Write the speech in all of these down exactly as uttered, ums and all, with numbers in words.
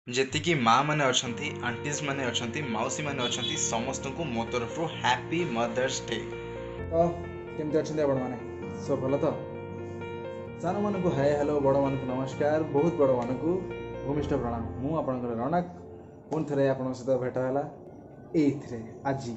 जेतिकी माँ मैंने अच्छी आंटीज मैंने अच्छी मौसी मैंने अच्छी समस्त को मो तरफ हैप्पी मदर्स डे। तो केमती अच्छे आपण मैंने सब भल तो सान मान को हाय हेलो बड़ मान को नमस्कार बहुत बड़ मान को भूमिष्ठ प्रणाम मु आपणकर रौनक पुणी थे आप सहित भेट है ये आज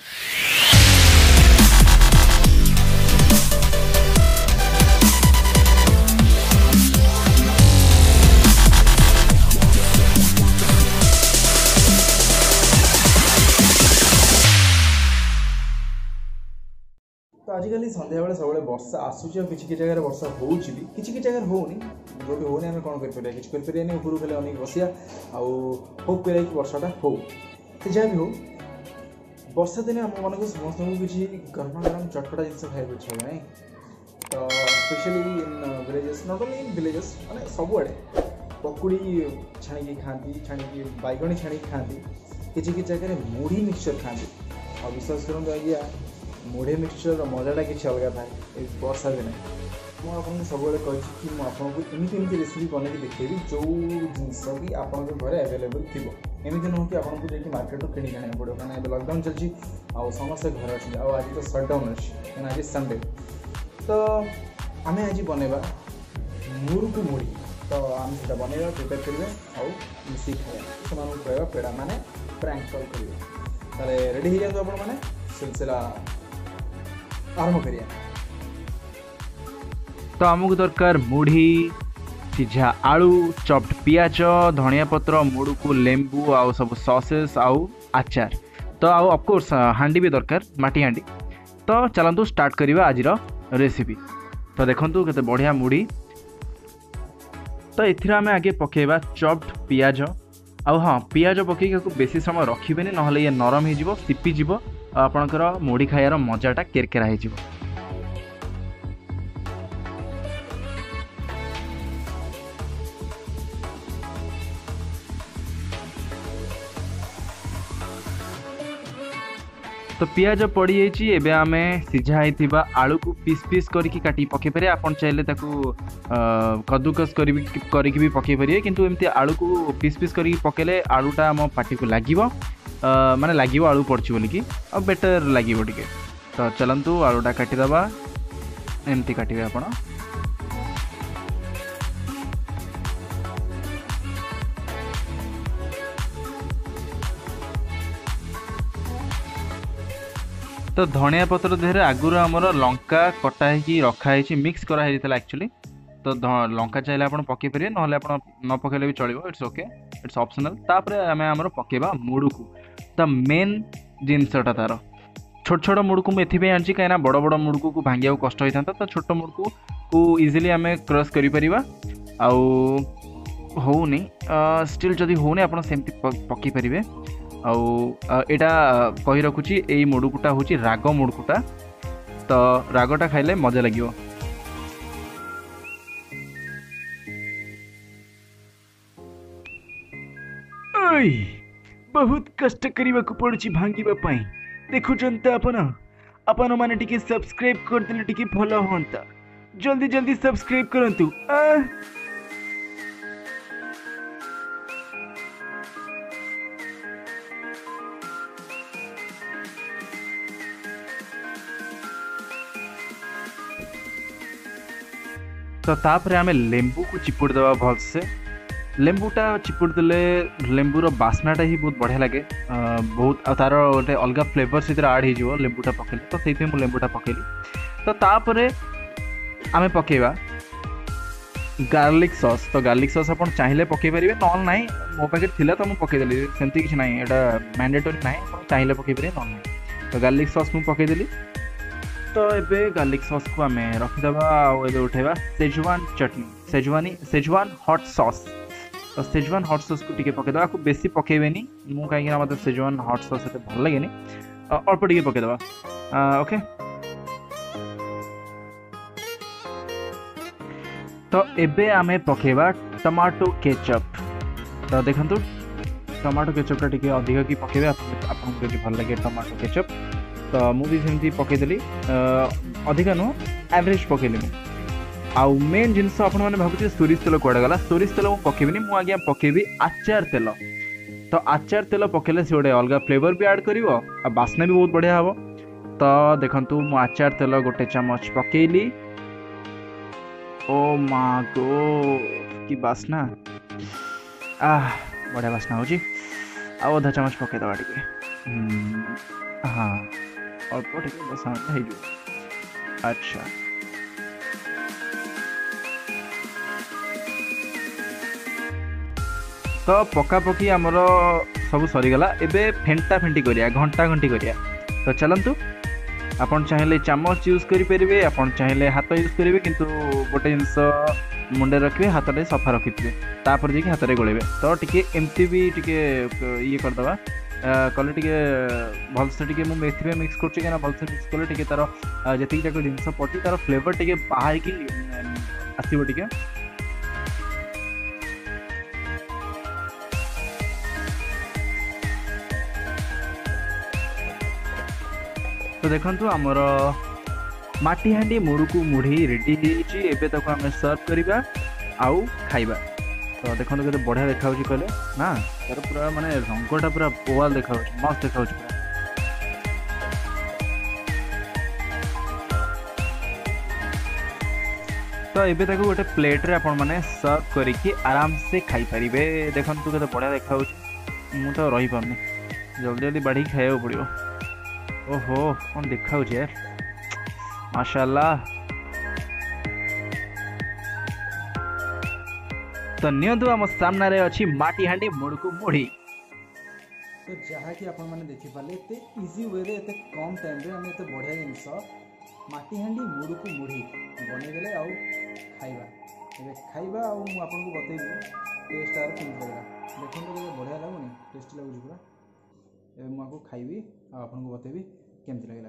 तो आजिकल सन्ध्या बेले सब वर्षा आसूची और किसी जगह वर्षा हो किसी जगह होनी जो होनी आम कौन कर किसी कर ऊपर खाली अनेक बसिया आउ होप करा कि वर्षाटा हो तो जहाँ भी हो वर्षा दिन आम मान समस्त को किसी गरमा गरम चटपटा जिन खाई इच्छा हुए तो specially in villages not only in villages माने सबुआड़े पकुड़ी छाणी खाती छाणी बैगणी छाणी खाती किसी किसी जगह मुढ़ी मिक्सचर खाती और विश्वास करूँ आज्ञा मुढ़े मिक्सचर मजाटा किसी अलग थाए वर्षा दिन मुझे सब कि मुझे एमती एमती रेसिपी बनैक देखी जो जिनस कि आपंक घर एवेलेबल थी एमती नुह कि आपको जाकि मार्केट किणी आना पड़ो कहना लॉकडाउन चलती आ समस्त घर अच्छे आज तो सटडाउन अच्छी आज संडे तो आम आज बनवा मुरुकु मुढ़ी तो आम से बनवा प्रिपेयर करेंगे आउ मिसी खाया से खुआ पेड़ा माने प्रैंक कॉल करेंगे रेडी हो जाए आपने सिलसिला आरंभ करिए। तो आमको दरकार मुढ़ी सीझा आलू चॉप्ड पियाज धनिया पत्र मुड़ू को लेंबू आउ सब सॉसेस आउ आचार तो आउ ऑफकोर्स हांडी भी दरकार माटी हांडी। तो चलतु स्टार्ट करवा आज रेसिपी। तो देखंतु केते बढ़िया मुढ़ी तो एथिरा आमे आगे पकेबा चॉप्ड पियाज आउ हाँ पियाज पकई बेसी समय रखिबेनी नहले ये नरम हो सिपी जीव आपणकर मुढ़ी खाइबार मजाटा केरकेरा हो। तो पियाज पड़ी जाइए एबे आमे सिझाई आलू को पीस पीस करके काटी पकई पारे आपन चाहिए ताकू कद्दूकस करके भी पकई पारे किंतु एमती आलू को पीस पीस करके पकेले आलूटा आम पाटी को लागिबो माने लागिबो आलू पड़छि बोली कि अब बेटर लागिबो टिके। तो चलंतु आलूटा काटिदबा एमती काटिबे आपण। तो धनिया पत्र देहरे आगुर आमर लंका कटा है रखाई मिक्स कराई एक्चुअली तो लंका चाहिए आप पकई पारे ना आप न पकेले भी चलो इट्स ओके इट्स ऑप्शनल। तापर आम आमर पकेबा मुड़ू को तो मेन जिनसटा तार छोट छोट मुड़ू को मुझे आनी कहीं बड़ बड़ मुड़ू को भांगा कष्ट होता तो छोट मुड़ू को इजिली आम क्रश कर होनी स्टिल जदि होनी आप पकई पारे आउ एटा कही रखुची यही मुड़ुकुटा हूँ राग मुड़ुकुटा तो रागटा खाइले मजा लगे। बहुत कष्ट करने को पड़ुची भांगिबा पाई देखुचंत आपण आपण माने टिके सब्सक्राइब कर देले टिके भलो होंता जल्दी जल्दी सब्सक्राइब करंतु। तो तापर आमे लेंबू को चिपुड़ देवा भल से लेंबूटा चिपुड़ देले लेंबूर बास्नाटा ही बहुत बढ़िया लगे बहुत तार गोटे अलग फ्लेवर से आड हो लेंबूटा पकेले तो से मुझे लेंबूटा पकेली। तो तापर आमे पकेबा गार्लिक सॉस तो गार्लिक सॉस आप चाहिए पकई पारे ना ना मो पाखे थिला तो मुझे पकईदेली सेमती किसी ना यहाँ मैंडेटरी ना चाहिए पकई पारे ना ना तो गार्लिक सॉस मुझे पकईदेली। तो एबे गार्लिक सॉस को आम रखीदबा आबे उठेबा सेजवान चटनी सेजवानी सेजवान हॉट सॉस तो सेजवान हॉट सॉस को टिके पकेदबा को बेसी पकेबेनी मु कहीं मतलब सेजवान हॉट सॉस एते भल लगेनी अल्प टिके पकेदबा ओके। तो एबे आमे पकेबा टमाटो केचप तो देखंतु टमाटो केचपटा टिके अधिक की पकेबे आपन जदि भल लगे टमाटो केचप तो मुझे सेमती पकईदेली अधिक नुह एवरेज पकईली आउ मेन जिनस आपण मैंने भावुचे सोरिष तेल कुआडे गला सोरिष तेल मु पकेबिनी मु आज्ञा पकेबी आचार तेल तो आचार तेल पकेले से गोटे अलग फ्लेवर भी ऐड करिवो आ बास्ना भी बहुत बढ़िया हबो तो देखंतु मु आचार तेल गोटे चम्मच पकेली ओ मा गो की बास्ना आह बढ़िया बास्ना होची आ अधा चम्मच पके दवा टिके हाँ अल्प टिके बस हो जो अच्छा तो पका पकी आमर सब सरीगला एबे फेंटा फेंटी करिया घंटा घंटी करिया तो चलतु आपन चाहेले चामच यूज करेंगे आपन चाहेले हाथ यूज करेंगे किंतु गोटे जिनस मुंडे रखिए हाथ सफा रखिथे तापर जाकि हाथ में गोलेबे तो टिके एमती भी टिके ये करदवा कले टिके भलसे टिके मु मेथि मिक्स करछि केना भलसे मिक्स कले टिके तार जति जाक जिनस पटी तार फ्लेवर टिके बाहर की आसीबो टिके तो देखंतु आमर माटी हांडी मुड़कू मुढ़ी रेडी होइछि एबे तक आमे सर्व करबा आउ खाइबा तो देखंतु केते बढ़िया देखा होछि कहले ना तार पूरा माने रंगटा पूरा बोवाल देखा होछि मस्त देखा होछि तो एबे तक गोटे प्लेट रे आपण माने सर्व करिकि आराम से खाई परिबे देखंतु केते बढ़िया देखा होछि मु तो रही पारनी जल्दी जल्दी बाढ़ी खाइबो पड़िबो ओहो कौन देखा यार माशाल्लाह तो नियंतु आम सामना रे अच्छी माटी हांडी मुड़कू मुढ़ी तो जहाँ कि आपण मैंने देखी पाले एते इजी वे रे एते कम टाइम रे हम एते बढ़िया जिनस माटी हांडी मुड़कू मुढ़ी बनै देले आउ खाइबा एबे खाइबा आउ मु आपन को बतैबी टेस्ट आर केमति लागला देखन तो बढ़िया लागुनी टेस्टी लागुची पूरा एबे मु आपको खाइबी आ आपन को बतैबी केमति लागला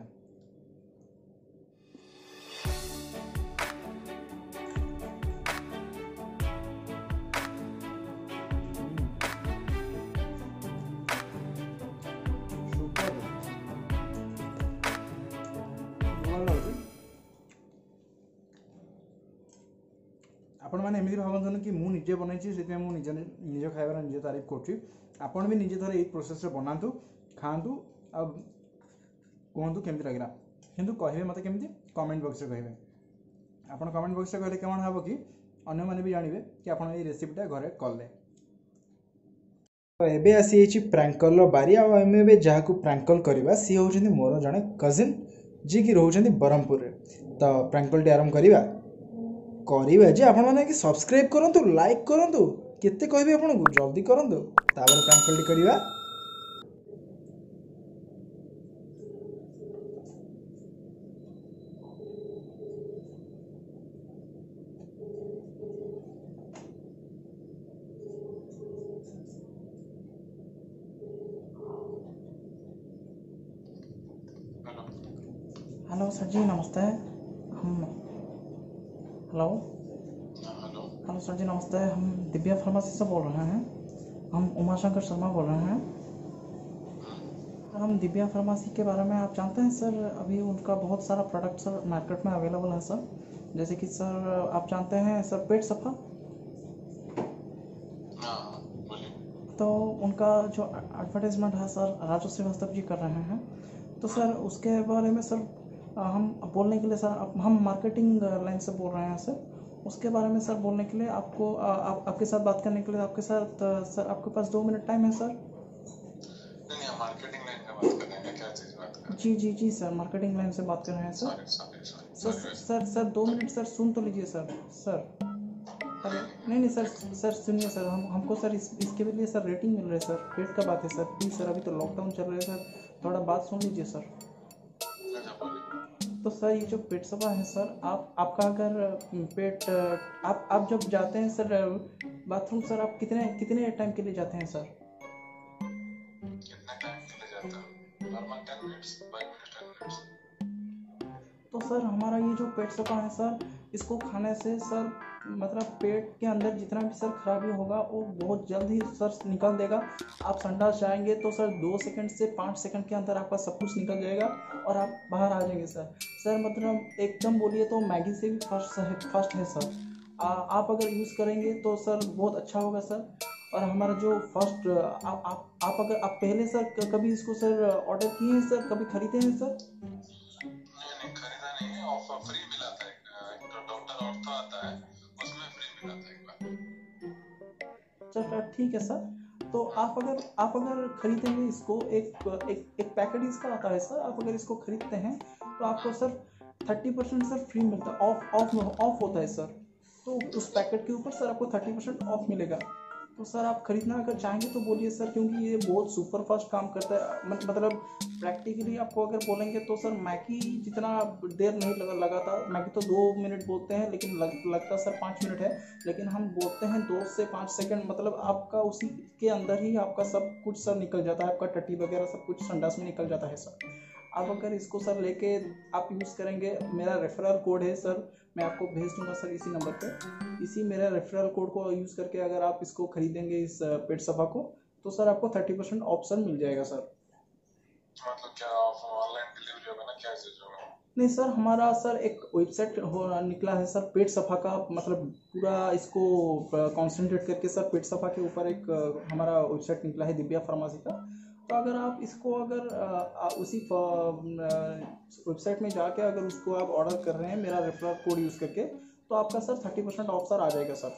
आपण मैंने एमती भावतु कि मुझे निजे बनई से मुझे निज निज खाइबार निजे तारीफ करुँची आपण भी निजे थोड़े प्रोसेस बनातु खातु आ कहतु केमती लगे किंतु कहे मत केमती कमेंट बॉक्स रे कहे आपण कमेंट बॉक्स रे कहले केमन हबो कि अन्य माने भी जानबे कि आपण ए रेसिपीटा घरे कले तो एबे आसी एची प्रैंकल रो बारी आ एमे एबे जाहाकू प्रैंकल करबा सी होचंदी मोर जने कजिन जी की रहउचंदी बरहमपुर रे तो प्रैंकल टी आरंभ करबा करबा जे आपण माने कि सब्सक्राइब करंतु लाइक करंतु केते कहबे आपण को जल्दी करंतु तापर प्रैंकल टी करबा हेलो सर जी नमस्ते हम हेलो हेलो हेलो सर जी नमस्ते हम दिव्या फार्मेसी से बोल रहे हैं हम उमाशंकर शर्मा बोल रहे हैं हम दिव्या फार्मेसी के बारे में आप जानते हैं सर अभी उनका बहुत सारा प्रोडक्ट सर मार्केट में अवेलेबल है सर जैसे कि सर आप जानते हैं सर पेट सफा तो उनका जो एडवर्टाइजमेंट है सर राजू श्रीवास्तव जी कर रहे हैं तो सर उसके बारे में सर हम बोलने के लिए सर हम मार्केटिंग लाइन से बोल रहे हैं सर उसके बारे में सर बोलने के लिए आपको आप, आपके साथ बात करने के लिए आपके साथ सर आपके पास दो मिनट टाइम है सर नहीं हम मार्केटिंग लाइन में बात कर रहे हैं क्या चीज़ बात कर रहे हैं जी जी जी सर मार्केटिंग लाइन से बात कर रहे हैं sir sorry sorry sir sir sir दो मिनट सर सुन तो लीजिए सर सर अरे नहीं नहीं सर सर सुनिए सर हम हमको सर इस, इसके लिए सर रेटिंग मिल रही है सर पेट का बात है सर प्लीज़ सर अभी तो लॉकडाउन चल रहा है सर थोड़ा बात सुन लीजिए सर तो सर ये जो पेट सफा है सर आप आपका अगर पेट आप आप जब जाते हैं सर बाथरूम सर आप कितने कितने टाइम के लिए जाते हैं सर कितना टाइम के लिए जाता हूँ normal ten minutes five minutes ten minutes तो सर हमारा ये जो पेट सफा है सर इसको खाने से सर मतलब पेट के अंदर जितना भी सर खराबी होगा वो बहुत जल्द ही सर निकल देगा। आप संडास जाएंगे तो सर दो सेकंड से पाँच सेकंड के अंदर आपका सब कुछ निकल जाएगा और आप बाहर आ जाएंगे सर। सर मतलब एकदम बोलिए तो मैगी से भी फर्स्ट है फर्स्ट है सर। आ, आप अगर यूज़ करेंगे तो सर बहुत अच्छा होगा सर। और हमारा जो फर्स्ट आप आप आप अगर आप पहले सर क- कभी इसको सर ऑर्डर किए हैं सर, कभी खरीदे हैं सर? नहीं नहीं खरीदा नहीं है, ऑफर फ्री मिला था। एक एक तो डॉक्टर ऑर्थो आता है, उसमें फ्री मिला था एक बार। चल ठीक है सर। तो आप अगर आप अगर खरीदेंगे इसको, एक एक एक पैकेट इसका आता है सर, आप अगर इसको खरीदते हैं तो आपको sir thirty percent sir free मिलता है, ऑफ ऑफ ऑफ होता है सर। तो उस पैकेट के ऊपर सर आपको थर्टी परसेंट ऑफ मिलेगा। तो सर आप खरीदना अगर चाहेंगे तो बोलिए सर, क्योंकि ये बहुत सुपर फास्ट काम करता है। मत- मतलब प्रैक्टिकली आपको अगर बोलेंगे तो सर मैगी जितना देर नहीं लगा लगाता। मैगी तो दो मिनट बोलते हैं लेकिन लग, लगता सर पाँच मिनट है, लेकिन हम बोलते हैं दो से पाँच सेकंड। मतलब आपका उसी के अंदर ही आपका सब कुछ सर निकल जाता है, आपका टट्टी वगैरह सब कुछ संडास में निकल जाता है सर। आप अगर इसको सर लेके आप यूज़ करेंगे, मेरा रेफरल कोड है सर, मैं आपको भेज दूंगा सर इसी नंबर पे। इसी मेरा रेफरल कोड को यूज़ करके अगर आप इसको खरीदेंगे इस पेट सफा को, तो सर आपको थर्टी परसेंट ऑप्शन मिल जाएगा सर। मतलब क्या ऑनलाइन डिलीवरी होगा ना, क्या चीज होगा? नहीं सर, हमारा सर एक वेबसाइट हो निकला है सर पेट सफा का। मतलब पूरा इसको कॉन्सेंट्रेट करके सर पेट सफा के ऊपर एक अ, हमारा वेबसाइट निकला है दिव्या फार्मेसी का। तो अगर आप इसको अगर अ, उसी वेबसाइट में जाके अगर उसको आप ऑर्डर कर रहे हैं मेरा रेफरल कोड यूज़ करके, तो आपका sir thirty percent off sir आ जाएगा सर।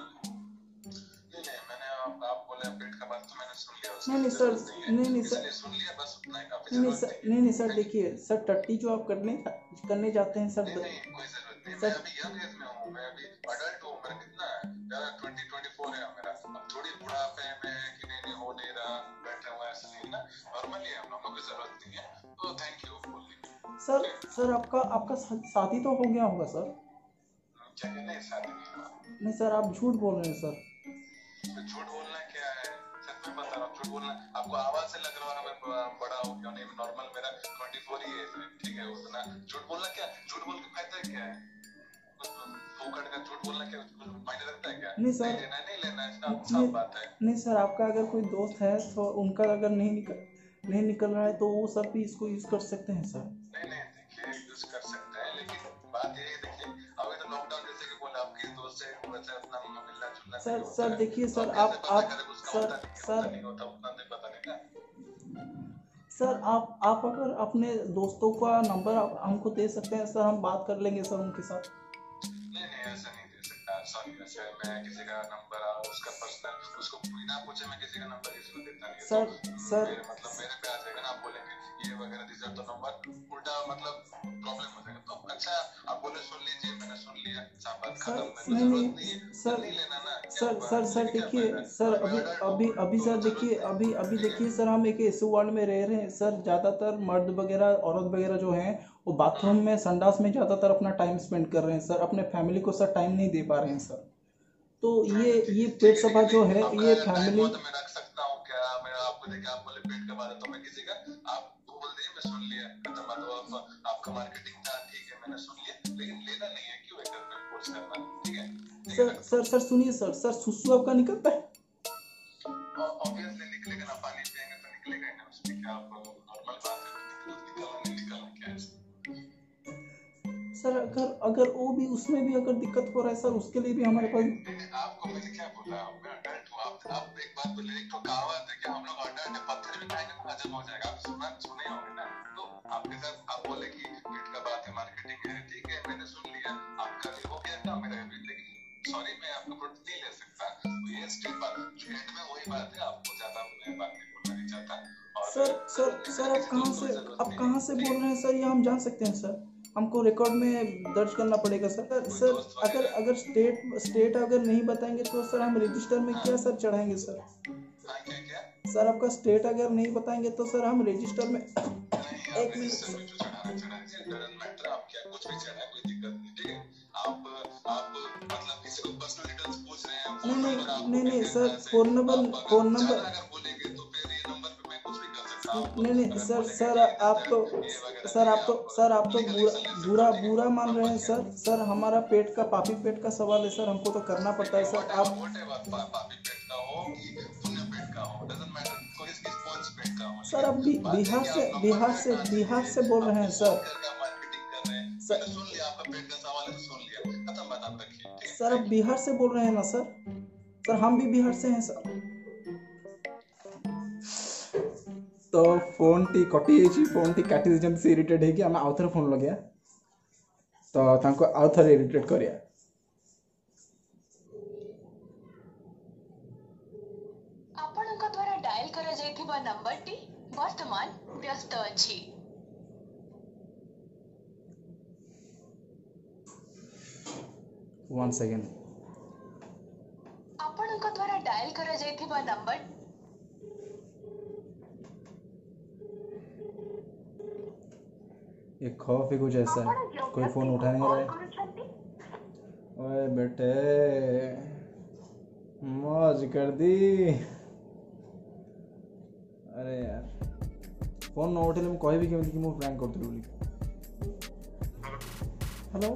नहीं नहीं, मैंने आप, आप बोले पेट का बात तो मैंने सुन लिया, उसकी नहीं नहीं सर, जरूरत नहीं है, नहीं नहीं सर, इसलिए सुन लिया बस, उतना ही काफी। नहीं जरूरत सर, नहीं नहीं है। नहीं सर, देखिए सर टट्टी जो आप करने करने जाते हैं सर, नहीं नहीं, कोई जरूरत नहीं। मैं सर अभी यंग एज में हूँ, मैं अभी अडल्ट हूँ। मेरा कितना है, मेरा ट्वेंटी ट्वेंटी फोर है मेरा। अब थोड़ी बुढ़ापे में है कि नहीं नहीं हो नहीं रहा, बैठा हुआ ऐसा नहीं ना, नॉर्मली है, हम लोगों को जरूरत नहीं है। तो थैंक यू बोलने के सर लिए। सर आपका आपका शा- शादी तो हो गया होगा सर? क्या कहना है, शादी नहीं हुआ। नहीं सर, आप झूठ बोल रहे हैं सर। तो झूठ बोलना क्या है, सच में बता रहा हूँ। झूठ बोलना आपको आवाज से लग रहा है मैं ब- बड़ा हूँ, क्यों नहीं, नॉर्मल मेरा ट्वेंटी फोर ही एज है, ठीक है। उतना झूठ बोलना क्या, झूठ बोल के फायदा क्या है? फोकट का झूठ बोलना क्या कुछ मायने रखता है क्या? नहीं सर, नहीं लेना है, नहीं लेना है, साफ नहीं साफ बात है। नहीं सर, आपका अगर कोई दोस्त है तो उनका अगर नहीं निकल नहीं निकल रहा है तो वो सब भी इसको यूज़ कर सकते हैं सर। नहीं नहीं, देखिए यूज कर सकते हैं, लेकिन बात ये है, देखिए अभी तो लॉकडाउन जैसे कि बोले, आपके दोस्त से वैसे अपना मिलना जुलना सर नहीं होता सर है। देखिए तो सर, कैसे आप पता आप करें उसका सर होता नहीं है, सर होता नहीं होता, उतना नहीं पता नहीं ना। सर आप आप अगर अपने दोस्तों का नंबर आप हमको दे सकते हैं सर, हम बात कर लेंगे सर उनके साथ। नहीं नहीं, ऐसा नहीं दे सकता, सॉरी। ऐसे मैं किसी का नंबर उसका पर्सनल, उसको बिना पूछे मैं किसी का नंबर किसी को देता नहीं है। सर तो सर मेरे मतलब मेरे पे आ जाएगा ना, आप बोलेंगे ये वगैरह दीजिए तो नंबर उल्टा मतलब प्रॉब्लम हो जाएगा। तो अच्छा आप बोले सुन लीजिए, मैंने सुन लिया, साफ बात सर खत्म। मेरे को नहीं जरूरत नहीं नहीं है, तो सर नहीं लेना ना, क्या सर हुआ, सर सर लेके क्या देखिए फायदा? सर, और मैं अभी अडल्ट अभी हूँ अभी तो सर जरूरत देखिए, नहीं, अभी अभी ठीक है। देखिए सर, हम एक ऐसे वर्ल्ड में रह रहे हैं सर, ज़्यादातर मर्द वगैरह औरत वगैरह जो हैं वो बाथरूम में संडास में ज़्यादातर अपना टाइम स्पेंड कर रहे हैं सर, अपने फैमिली को सर टाइम नहीं दे पा रहे हैं सर। तो ये ये ठीक पेट है, सफा ठीक जो है, है आपका ये टाइम फैमिली। हुआ तो मैं रख सकता हूँ क्या? मैं आपको देखिए, आप बोले पेट का बात है तो मैं किसी का, आप बोल दिए, मैं सुन लिया, खत्म बात। तो आप, आपका मार्केटिंग था, ठीक है, मैंने सुन लिया, लेकिन लेना नहीं है, क्यों एक पे फोर्स करना, ठीक है। ठीक है, सर सर सर सुनिए सर, सर सुसु आपका निकलता है? ऑब्वियसली निकलेगा ना, पानी पिएंगे तो निकलेगा ही ना, उसमें क्या नॉर्मल बात है। निकलना नहीं निकलना क्या है? सर अगर अगर वो भी उसमें भी अगर दिक्कत हो रहा है सर, उसके लिए भी हमारे पास। नहीं नहीं, आपको मैंने क्या बोला, मैं अडल्ट हूँ। आप आप एक बात बोले, एक तो कहावत है कि हम लोग अडल्ट है, पत्थर भी खाएंगे तो हजम हो जाएगा। आप सुना सुने होंगे ना। तो आपके साथ आप बोले कि पेट का बात है, मार्केटिंग है, ठीक है, मैंने सुन लिया, आपका भी हो गया काम, मेरा भी। लेकिन सॉरी, मैं आपका प्रोडक्ट नहीं ले सकता। तो ये स्टेट बात एंड में वही बात है, आपको ज्यादा मैं बात नहीं बोलना नहीं चाहता। और सर सर जरूरत नहीं, सर मेरे आप किसी कहाँ दोस्त को से भी जरूरत आप नहीं कहाँ है, से ठीक बोल है। रहे हैं सर, ये हम जान सकते हैं सर? हमको रिकॉर्ड में दर्ज करना पड़ेगा सर। सर कोई सर दोस्त अगर वगैरह? अगर स्टेट स्टेट अगर नहीं बताएंगे तो सर हम रजिस्टर में हाँ क्या सर चढ़ाएंगे सर? हाँ, क्या क्या? सर आपका स्टेट अगर नहीं बताएंगे तो सर हम रजिस्टर में नहीं, आप एक मिनट रजिस्टर सर। में जो चढ़ाना चढ़ा दीजिए, डजंट मैटर। आप क्या कुछ भी चढ़ाए, कोई दिक्कत नहीं, ठीक है। आप आप मतलब किसी को पर्सनल डिटेल्स पूछ रहे हैं, नहीं फोन नहीं नंबर आपको नहीं मिल नहीं गया सर, कहाँ से? फोन नंबर आप फोन अगर नंबर ज्यादा अगर बोलेंगे तो फिर ये नंबर पे मैं कुछ भी कर सकता नहीं नहीं सर सर आप तो सर आप तो सर आप तो बुरा बुरा बुरा मान रहे हैं सर सर हमारा पेट का पापी पेट का सवाल है सर, हमको तो करना पड़ता है सर। आप पापी पेट का हो कि पुण्य पेट का हो, डजंट मैटर, कोई किस कौन पेट का हो। सर आप बि- बिहार से बिहार से बिहार से बोल रहे हैं सर। मार्केटिंग कर रहे हैं, सर- मैंने सुन लिया आपका पेट का सवाल है तो सुन लिया, खत्म बात आप रखिए, ठीक है? सर आप बिहार से बोल रहे हैं ना सर? सर हम भी बिहार से हैं सर। तो फोन टी कटि जाइए, फोन टी काटी देछन से इरिटेट है कि हम आउ थरे फोन लगिया तो तांको आउ थरे इरिटेट करिया। ଆପଣଙ୍କ ଦ୍ୱାରା ଡାଏଲ କରାଯାଇଥିବା ନମ୍ବରଟି ବର୍ତ୍ତମାନ ବ୍ୟସ୍ତ ଅଛି। One second. ଆପଣଙ୍କ ଦ୍ୱାରା ଡାଏଲ କରାଯାଇଥିବା ନମ୍ବର ये खौफ ही कुछ ऐसा है, कोई फोन उठा नहीं रहा है। ओए बेटे मौज कर दी। अरे यार फोन न उठेले मैं कहबी केମିତି कि मु प्रैंक करथि बोली। हेलो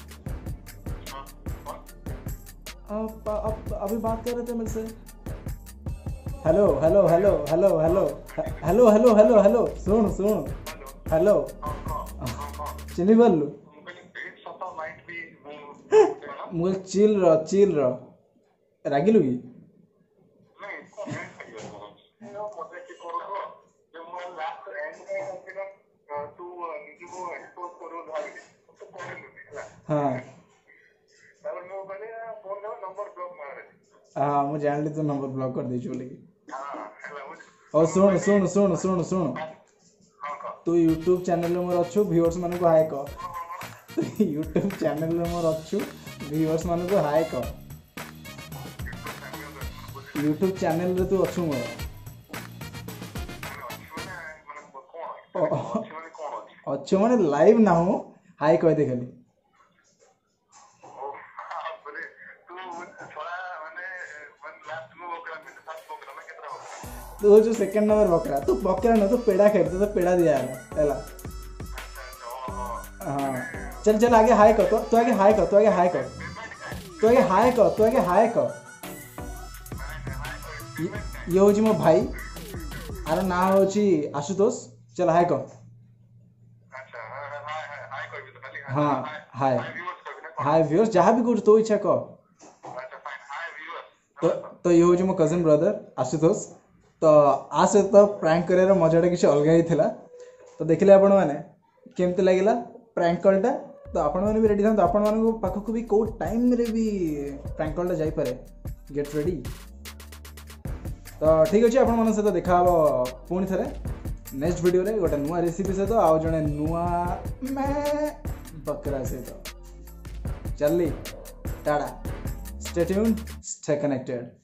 आप आप अभी बात कर रहे थे मेरे से। Hello hello hello hello hello hello hello hello hello सुन सुन हेलो चिनी बोलू मुझे चिल रह चिल रह रागिलु की हाँ हाँ मुझे जान ली तू नंबर ब्लॉक कर दीजिए बोले और सुन सुन सुन सुन सुन तू यूट्यूब चैनल में मोर अच्छु व्यूअर्स मान को हाय कह। तू यूट्यूब चैनल में मोर अच्छु व्यूअर्स मान को हाय कह। यूट्यूब चैनल रे तू अच्छु मोर अच्छु माने लाइव ना हो हाय कह दे खाली। तू जो सेकंड नंबर बकरा तू बकरा ना तू पेड़ा खेल तो पेड़ा दिया है एला। हाँ चल चल आगे हाय कर तो तू आगे हाय कर तू आगे हाय कर तू आगे हाय कर तू आगे हाय कर। ये हो जी मो भाई आर ना हो जी आशुतोष चल हाय कर। हाँ हाय हाय व्यूअर्स जहाँ भी कुछ तो इच्छा कर। तो तो ये हो जी मो कजिन ब्रदर आशुतोष। तो आ सहित प्रैंक कर मजाटा किसी अलग ही थिला। तो देखिले आपण मैंने केमती लगिला प्रैंक कॉलटा। तो आपण मैंने भी रेडी था आपण मान पाखक भी कौ टाइम रे भी प्रैंक कॉलटा जाई पारे गेट रेडी। तो ठीक अच्छे आपण मन सहित देखा हम पुणी थे नेक्स्ट वीडियो रे गोटे नुआ रेसिपी सहित आउ जड़े नुआ मैं बकरा सहित चलली tata stay tuned stay connected.